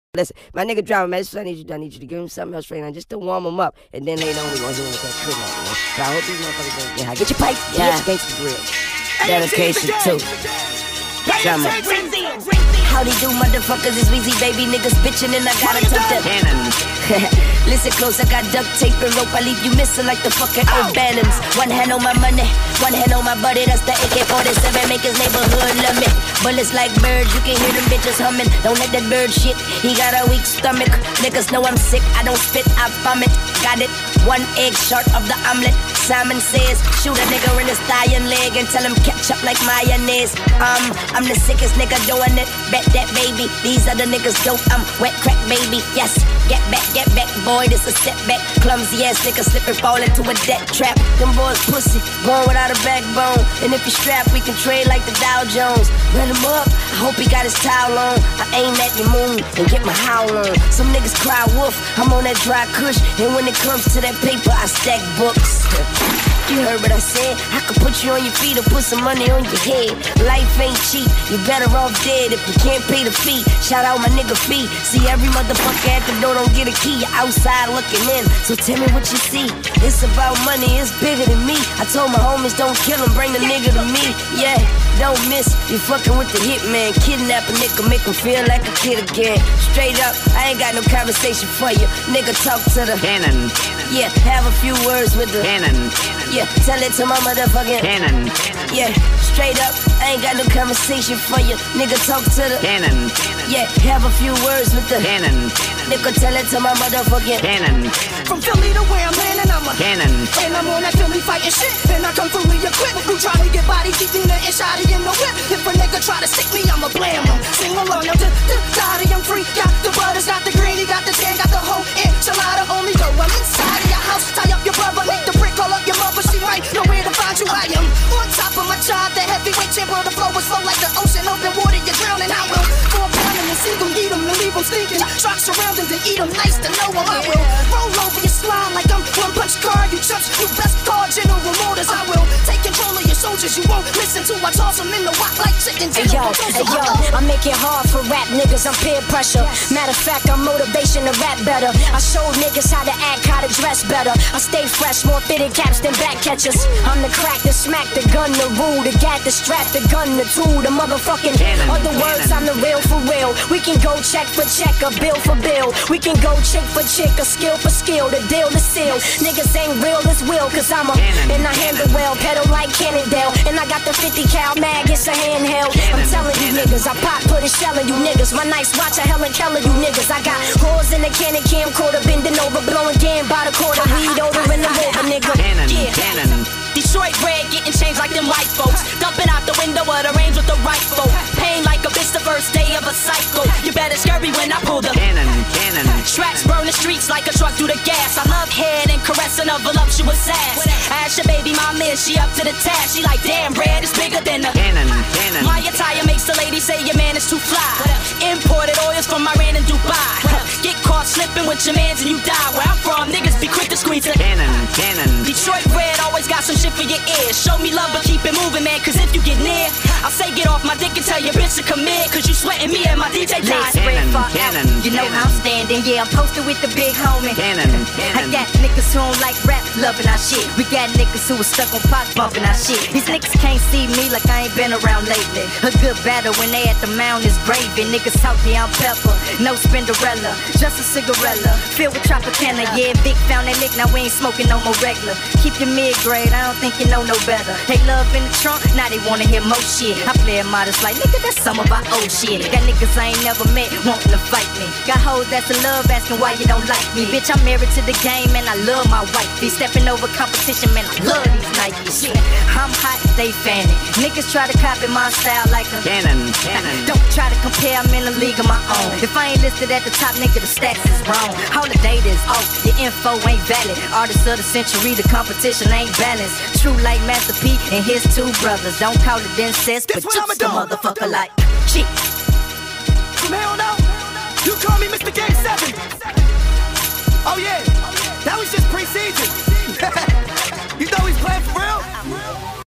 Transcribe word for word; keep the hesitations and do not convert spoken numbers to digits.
Listen, my nigga driving, man, this is what I need you to do. I need you to give him something else right now just to warm him up. And then later on, we gonna hit him with that crib out, man. So I hope these motherfuckers don't get high. Get your pipe, yeah. Get your gangsta grill. Dedication too. Summer. Howdy do, motherfuckers, it's Weezy, baby. Niggas bitchin' and I gotta tuck the cannon. Listen close, I got duct tape and rope. I leave you missing like the fucking old balance. One hand on my money, one hand on my body. That's the A K forty-seven, make his neighborhood love me. Bullets like birds, you can hear them bitches humming. Don't let that bird shit, he got a weak stomach. Niggas know I'm sick, I don't spit, I vomit. Got it, one egg short of the omelet. Simon says, shoot a nigga in his thigh and leg and tell him ketchup like mayonnaise. Um, I'm the sickest nigga doing it. Bet that baby, these other niggas dope. I'm wet crack baby, yes. Get back, get back, boy, this a setback. Clumsy ass nigga slip and fall into a death trap. Them boys pussy, born without a backbone. And if you strap, we can trade like the Dow Jones. Run him up, I hope he got his towel on. I aim at your moon and get my howl on. Some niggas cry wolf, I'm on that dry kush. And when it comes to that paper, I stack books. You heard what I said, I could put you on your feet or put some money on your head. Life ain't cheap, you better off dead if you can't pay the fee. Shout out my nigga Fee. See every motherfucker at the door don't get a key. You're outside looking in, so tell me what you see. It's about money, it's bigger than me. I told my homies don't kill him, bring the nigga to me. Yeah, don't miss, you fucking with the hitman. Kidnap a nigga, make him feel like a kid again. Straight up, I ain't got no conversation for you. Nigga talk to the cannon. Yeah, have a few words with the cannon. Yeah, tell it to my motherfucking cannon. Yeah, straight up, I ain't got no conversation for you. Nigga talk to the cannon. Yeah, have a few words with the cannon. Nigga tell it to my motherfucking cannon. From Philly to where I'm landing, I'm a cannon. And I'm on that Philly fighting shit. And I come fully equipped. You try to get body, keep me nothing shotty in the whip. If a nigga try to stick me, I'ma blam him. Sing along, yo, daddy, I'm free. Got the butters, got the greeny, got the tan, got the whole enchilada. Only though I'm inside of your house. Tie up your brother, make the brick, call up your mother. She might know where to find you. I am on top of my job, the heavyweight champ. The flow is flow like the ocean, open water, you're drowning. I will four pound him and see them, eat them and leave them stinking. Trucks around him to eat them, nice to know him. I will roll over your squad like I'm one punch card. You chumps, you best call General Motors. I will take control of your soldiers. You won't listen to. I toss them in the wok like chicken. Hey yo, hey yo, I make it hard for rap niggas. I'm peer pressure. Matter of fact, I'm motivation to rap better. I show niggas how to act, how to dress better. I stay fresh, more fitted caps than back catchers. I'm the crack, the smack, the gun, the rule, the gat, the strap, the gun, the tool, the motherfucking cannon. Other words, I'm the real for real. We can go check for check, a bill for bill. We can go chick for chick, a skill for skill, the deal to seal. Niggas ain't real as will, cause I'm a cannon, and I handle well, pedal like Cannondale. And I got the fifty cal mag, it's a handheld. I'm telling you niggas, I pop, put a shell in you niggas. My nice watch, a Helen Keller, you niggas. I got holes in the cannon camcorder, bending over, blowing game by the quarter. Weed odor in the rover, nigga. Cannon, yeah. cannon. Detroit red, getting changed like them white folks. Dumping out the window of the range with the rifle. Pain like a bitch the first day of a cycle. You better scurry when I pull the cannon, cannon. Tracks burn the streets like a truck through the gas. I love head and caressing a voluptuous ass. I asked your baby mama, is she up to the task? She like, damn, red is bigger than a cannon, cannon. My attire makes the lady say your man is too fly. Imported oils from Iran and Dubai. Get caught slipping with your mans and you die. Where I'm from, niggas be quick to squeeze a cannon, cannon. Detroit red always got some shit for your ears. Show me love but keep it moving, man, cause if you get near, I'll say get off my dick and tell your bitch to come in. Cause you sweating me and my D J time. Cannon, cannon. You know how I'm standing, yeah, I'm posted with the big homie. Cannon, I cannon. got niggas who don't like rap, loving our shit. We got niggas who are stuck on pop, bumping our shit. These niggas can't see me like I ain't been around lately. A good battle when they at the mound is gravy. Niggas talk me on pepper, no Spinderella, just a cigarella, filled with Tropicana. Yeah, Vic found that lick, now we ain't smoking no more regular. Keep your mid-grade, I don't think you know no better. They love in the trunk, now they wanna hear more shit. I play it modest like, nigga, that's some of our old shit. Got niggas I ain't never met, wanting to fight me. Got hoes that's in love, asking why you don't like me. Bitch, I'm married to the game, and I love my wifey. Stepping over competition, man, I love these Nikes. Shit, I'm hot, they fanning. Niggas try to copy my style like a cannon, cannon. Don't try to compare, I'm in a league of my own. If I ain't listed at the top, nigga, the stats is wrong. Holiday is off, your info ain't valid. Artist of the century, the competition ain't balanced. True like Master P and his two brothers. Don't call it incest, but just the motherfucker like shit. From here on out, you call me Mister Game seven. Oh yeah, that was just pre-season. You know he's